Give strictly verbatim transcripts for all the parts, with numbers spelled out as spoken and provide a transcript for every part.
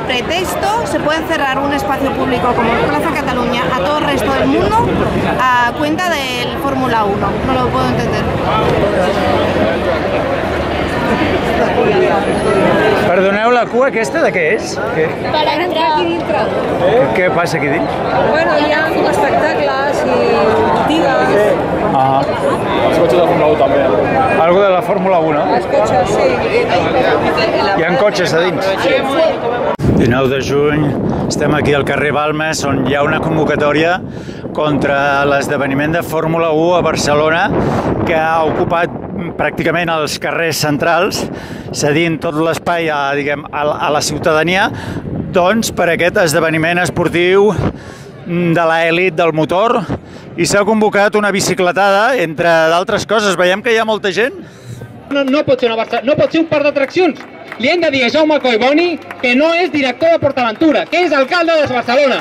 pretexto se puede cerrar un espacio público como Plaza Cataluña a todo el resto del mundo a cuenta del Fórmula uno. No lo puedo entender. Perdoneu, la cua aquesta de què és? Què, Per entrar aquí dintre. què passa aquí dins? Bueno, hi ha espectacles i botigues. Ah. Els cotxes de Fórmula u també. Algo de la Fórmula u, no? Els cotxes, sí. Hi ha cotxes a dins? dinou de juny, estem aquí al carrer Balmes, on hi ha una convocatòria contra l'esdeveniment de Fórmula u a Barcelona, que ha ocupat pràcticament els carrers centrals, cedint tot l'espai a, diguem, a la ciutadania, doncs per aquest esdeveniment esportiu de l'elit del motor, i s'ha convocat una bicicletada, entre d'altres coses. Veiem que hi ha molta gent. No, no, pot ser una Barça, no pot ser un parc d'atraccions. Li hem de dir a Jaume Collboni que no és director de PortAventura, que és alcalde de Barcelona.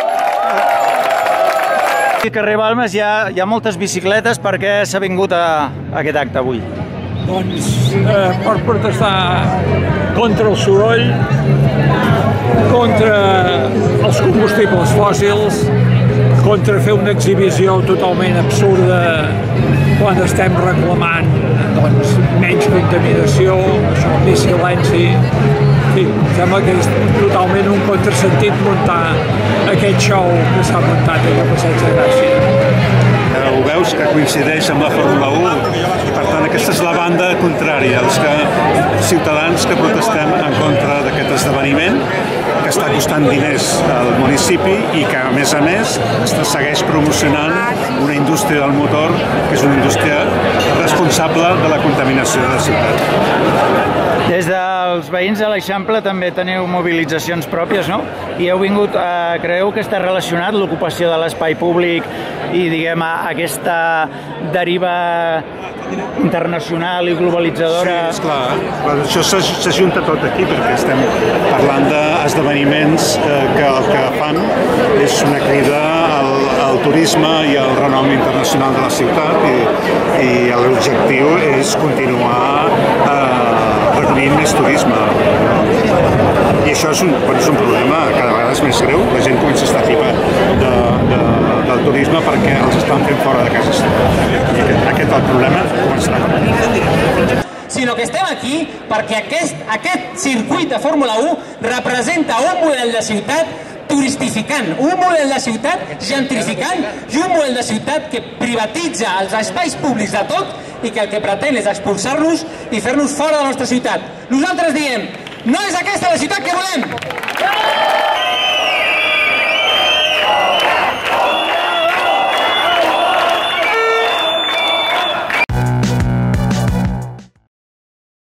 Al carrer Balmes hi ha, hi ha moltes bicicletes. Per què s'ha vingut a, a aquest acte avui? Doncs eh, per protestar contra el soroll, contra els combustibles fòssils, contra fer una exhibició totalment absurda quan estem reclamant doncs, menys contaminació, més silenci. Sí, sembla que és totalment un contrasentit muntar aquest show que s'ha muntat aquí al Passeig de Gràcia. Ho veus que coincideix amb la Fórmula u i per tant aquesta és la banda contrària, els que, ciutadans que protestem en contra d'aquest esdeveniment que està costant diners al municipi i que a més a més es segueix promocionant una indústria del motor que és una indústria responsable de la contaminació de la ciutat. Des dels veïns de l'Eixample també teniu mobilitzacions pròpies, no? I heu vingut, eh, creieu que està relacionat l'ocupació de l'espai públic i, diguem, aquesta deriva internacional i globalitzadora? Sí, esclar. Això s'ajunta tot aquí perquè estem parlant d'esdeveniments que el que fan és una crida al, al turisme i al renom internacional de la ciutat i, i l'objectiu és continuar eh, recollint més turisme. I això és un, és un problema cada vegada és més greu. La gent comença a estar tipa de, de, del turisme perquè els estan fent fora de casa seva. I aquest, aquest el problema començarà a canviar. Sinó que estem aquí perquè aquest, aquest circuit de Fórmula u representa un model de ciutat turistificant, un model de ciutat gentrificant i un model de ciutat que privatitza els espais públics de tot i que el que pretén és expulsar-nos i fer-nos fora de la nostra ciutat. Nosaltres diem, no és aquesta la ciutat que volem!